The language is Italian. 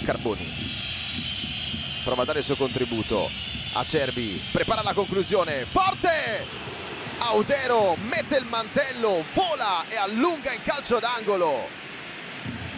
Carboni prova a dare il suo contributo. Acerbi prepara la conclusione, forte! Audero mette il mantello, vola e allunga in calcio d'angolo.